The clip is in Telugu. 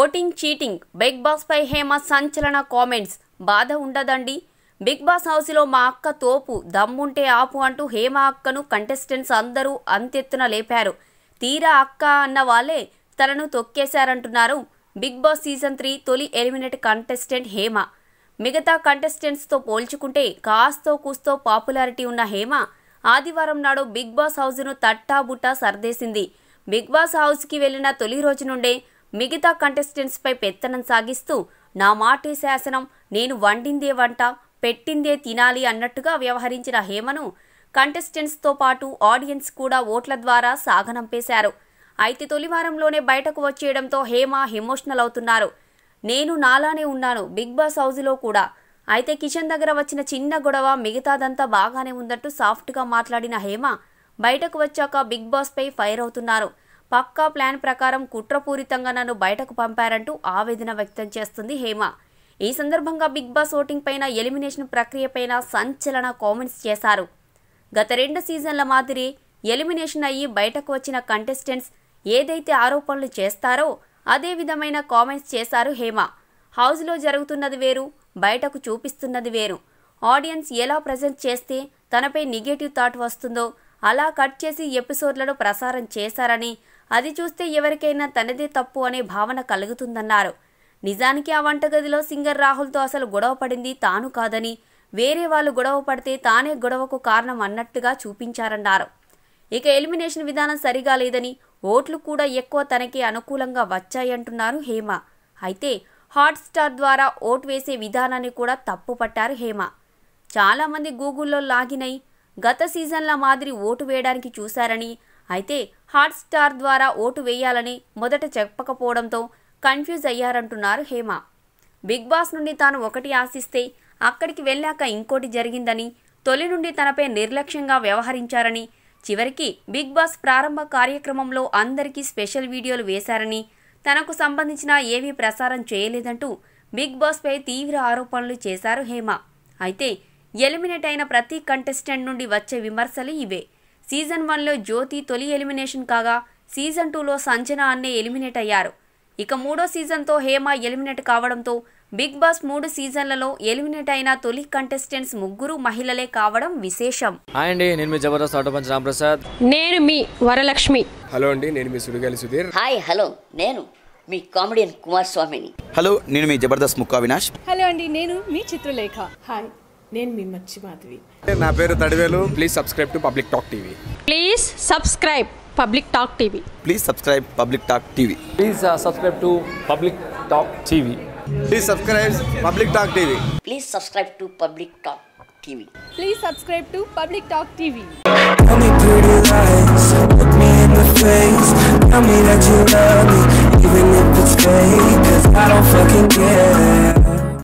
ఓటింగ్ చీటింగ్ బిగ్ బాస్ పై హేమ సంచలన కామెంట్స్. బాధ ఉండదండి, బిగ్ బాస్ హౌస్లో మా అక్క తోపు, దమ్ముంటే ఆపు అంటూ హేమ అక్కను కంటెస్టెంట్స్ అందరూ అంతెత్తున లేపారు. తీరా అక్క అన్న వాళ్ళే తనను తొక్కేశారంటున్నారు బిగ్ బాస్ సీజన్ 3 తొలి ఎలిమినేట్ కంటెస్టెంట్ హేమ. మిగతా కంటెస్టెంట్స్తో పోల్చుకుంటే కాస్తో కూస్తో పాపులారిటీ ఉన్న హేమ ఆదివారం నాడు బిగ్ బాస్ హౌస్ను తట్టాబుట్టా సర్దేసింది. బిగ్ బాస్ హౌస్కి వెళ్లిన తొలి రోజు నుండే మిగతా కంటెస్టెంట్స్పై పెత్తనం సాగిస్తూ నా మాటే శాసనం, నేను వండిందే వంట, పెట్టిందే తినాలి అన్నట్టుగా వ్యవహరించిన హేమను కంటెస్టెంట్స్తో పాటు ఆడియన్స్ కూడా ఓట్ల ద్వారా సాగనంపేశారు. అయితే తొలి వారంలోనే బయటకు వచ్చేయడంతో హేమ ఎమోషనల్ అవుతున్నారు. నేను నాలానే ఉన్నాను బిగ్ బాస్ హౌస్లో కూడా. అయితే కిచెన్ దగ్గర వచ్చిన చిన్న గొడవ, మిగతాదంతా బాగానే ఉందంటూ సాఫ్ట్గా మాట్లాడిన హేమ బయటకు వచ్చాక బిగ్ బాస్పై ఫైర్ అవుతున్నారు. పక్కా ప్లాన్ ప్రకారం కుట్రపూరితంగా నన్ను బయటకు పంపారంటూ ఆవేదన వ్యక్తం చేస్తుంది హేమ. ఈ సందర్భంగా బిగ్ బాస్ ఓటింగ్ పైన, ఎలిమినేషన్ ప్రక్రియపైన సంచలన కామెంట్స్ చేశారు. గత 2 సీజన్ల మాదిరి ఎలిమినేషన్ అయ్యి బయటకు వచ్చిన కంటెస్టెంట్స్ ఏదైతే ఆరోపణలు చేస్తారో అదే విధమైన కామెంట్స్ చేశారు హేమ. హౌస్లో జరుగుతున్నది వేరు, బయటకు చూపిస్తున్నది వేరు. ఆడియన్స్ ఎలా ప్రజెంట్ చేస్తే తనపై నెగటివ్ థాట్ వస్తుందో అలా కట్ చేసి ఎపిసోడ్లను ప్రసారం చేశారని, అది చూస్తే ఎవరికైనా తనదే తప్పు అనే భావన కలుగుతుందన్నారు. నిజానికి ఆ వంటగదిలో సింగర్ రాహుల్తో అసలు గొడవ పడింది తాను కాదని, వేరే వాళ్ళు గొడవ పడితే తానే గొడవకు కారణం అన్నట్టుగా చూపించారన్నారు. ఇక ఎలిమినేషన్ విధానం సరిగా లేదని, ఓట్లు కూడా ఎక్కువ తనకే అనుకూలంగా వచ్చాయంటున్నారు హేమ. అయితే హాట్‌స్టార్ ద్వారా ఓటు వేసే విధానాన్ని కూడా తప్పు పట్టారు హేమ. చాలామంది గూగుల్లో లాగిన్ అయి గత సీజన్ల మాదిరి ఓటు వేయడానికి చూశారని, అయితే హాట్‌స్టార్ ద్వారా ఓటు వేయాలని మొదట చెప్పకపోవడంతో కన్ఫ్యూజ్ అయ్యారంటున్నారు హేమ. బిగ్ బాస్ నుండి తాను ఒకటి ఆశిస్తే అక్కడికి వెళ్ళాక ఇంకోటి జరిగిందని, తొలి నుండి తనపై నిర్లక్ష్యంగా వ్యవహరించారని, చివరికి బిగ్ బాస్ ప్రారంభ కార్యక్రమంలో అందరికీ స్పెషల్ వీడియోలు వేశారని, తనకు సంబంధించిన ఏవీ ప్రసారం చేయలేదంటూ బిగ్ బాస్పై తీవ్ర ఆరోపణలు చేశారు హేమ. అయితే ఎలిమినేట్ అయిన ప్రతి కంటెస్టెంట్ నుండి వచ్చే విమర్శలు ఇవే. సీజన్ 1లో జ్యోతి తొలి ఎలిమినేషన్ కాగా, సీజన్ 2లో సంజన అన్నే ఎలిమినేట్ అయ్యారు. ఇక 3వ సీజన్తో హేమ ఎలిమినేట్ కావడంతో బిగ్ బాస్ 3 సీజన్లలో ఎలిమినేట్ అయిన తొలి కంటెస్టెంట్స్ 3 మహిళలే కావడం విశేషం. హాయ్ అండి, నేను మీ జబర్దస్త్ ఆటోపంచ్ రాంప్రసాద్. నేను మీ వరలక్ష్మి. హలో అండి, నేను మీ సుడిగాలి సుధీర్. హాయ్ హలో, నేను మీ కామెడియన్ కుమార్ స్వామిని. హలో, నేను మీ జబర్దస్త్ ముక్కా వినాష్. హలో అండి, నేను మీ చిత్రలేఖ. హాయ్, నేను మీ మచ్చి మాధవి. నా పేరు Thadivelu. Please subscribe to Public Talk TV. Please subscribe Public Talk TV. Please subscribe Public Talk TV. Please subscribe to Public Talk TV. Please subscribe Public Talk TV. Please subscribe to Public Talk TV. Please subscribe to Public Talk TV. Tell me pretty lies, look me in the face. Tell me that you love me, even if it's fake. 'Cause I don't fucking care.